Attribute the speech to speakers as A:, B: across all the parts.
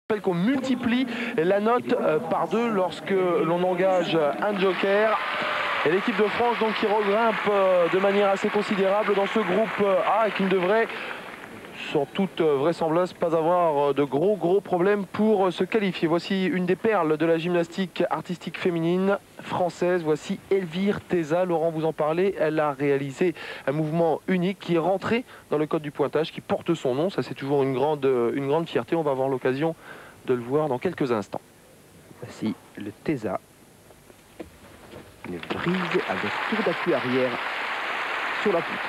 A: rappelle qu'on multiplie la note par 2 lorsque l'on engage un joker. Et l'équipe de France donc qui regrimpe de manière assez considérable dans ce groupe A et qui ne devrait, sans toute vraisemblance, pas avoir de gros problèmes pour se qualifier. Voici une des perles de la gymnastique artistique féminine française. Voici Elvire Teza. Laurent vous en parlait. Elle a réalisé un mouvement unique qui est rentré dans le code du pointage, qui porte son nom. Ça, c'est toujours une grande fierté. On va avoir l'occasion de le voir dans quelques instants.
B: Voici le Teza. Une brise avec tour d'appui arrière sur la poutre.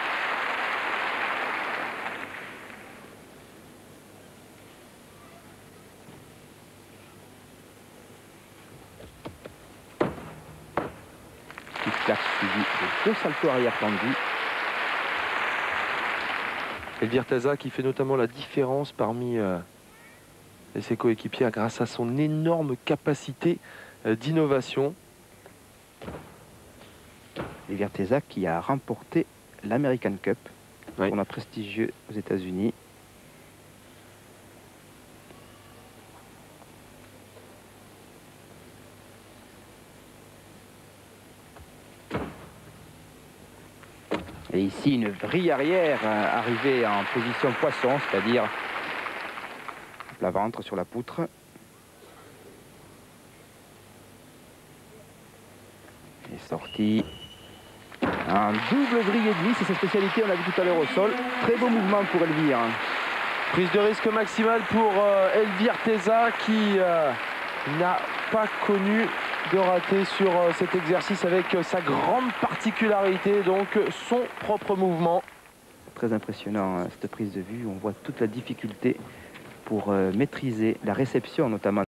B: Petite claque suivie de 2 saltos arrière tendus.
A: Elvire Teza qui fait notamment la différence parmi ses coéquipiers grâce à son énorme capacité d'innovation.
B: Elvire Teza qui a remporté l'American Cup,
A: oui,
B: tournoi prestigieux aux États-Unis. Et ici, une vrille arrière arrivée en position poisson, c'est-à-dire plat ventre sur la poutre. Et sortie. Un double vrille et demi, c'est sa spécialité, on l'a vu tout à l'heure au sol. Très beau mouvement pour Elvire.
A: Prise de risque maximale pour Elvire Teza qui n'a pas connu de rater sur cet exercice avec sa grande particularité, donc son propre mouvement.
B: Très impressionnant cette prise de vue, on voit toute la difficulté pour maîtriser la réception notamment.